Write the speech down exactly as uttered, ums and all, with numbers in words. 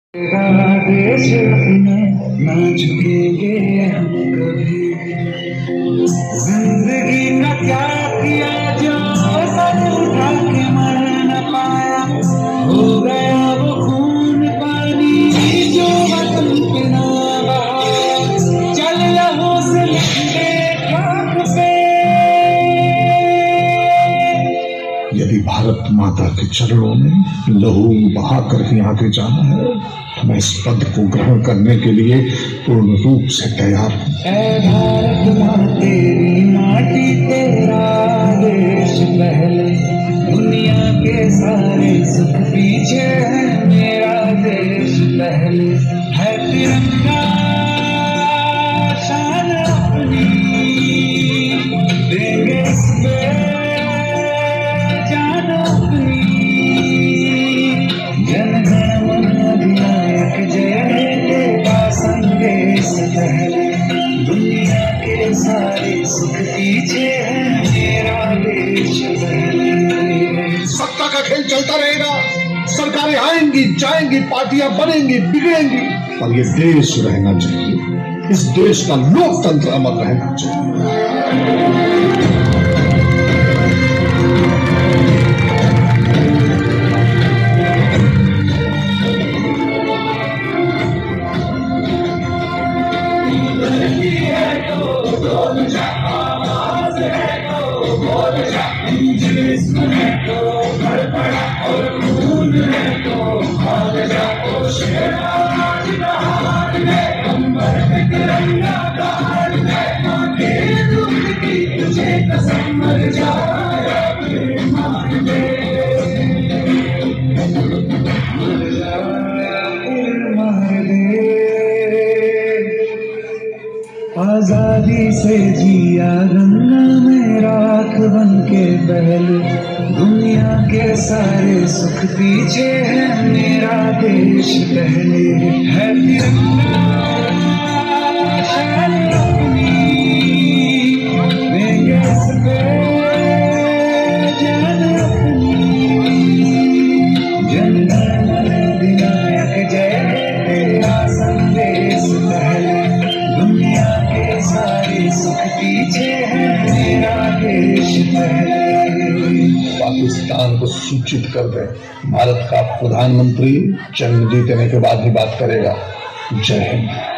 देश में ना झुकेंगे हम कभी। जिंदगी का क्या किया जो सर उठा के मर न पाया, हो गया वो खून पानी जो वतन पे ना बहा। चल लहू से लिखने खाक पे। यदि भारत माता के चरणों में लहू बहा कर ही आगे जाना है तो मैं इस पद को ग्रहण करने के लिए पूर्ण रूप से तैयार हूँ। ऐ भारत माँ तेरी माटी तेरा देश पहले, दुनिया के सारे सुख पीछे है मेरा देश पहले। है तिरंगा शान अपनी, देंगे इस पे जान अपनी। जन गण मन अधिनायक जय तेरा संदेश पहले, दुनिया के सारे सुख पीछे है मेरा देश पहले। सत्ता का खेल चलता रहेगा, सरकारें आएंगी जाएंगी, पार्टियां बनेंगी बिगड़ेंगी, पर ये देश रहना चाहिए। इस देश का लोकतंत्र अमर रहना चाहिए। आजादी से जिया गंगा में राख बन के बहले, दुनिया के सारे सुख पीछे है मेरा देश पहले। है तिरंगा शान अपनी, देंगे इस पे जान अपनी। जन गण मन अधिनायक जय तेरा संदेश पहले, दुनिया के सारे सुख पीछे है मेरा देश पहले। पाकिस्तान को सूचित कर दे, भारत का प्रधानमंत्री जन्म जीतने के बाद ही बात करेगा। जय हिंद।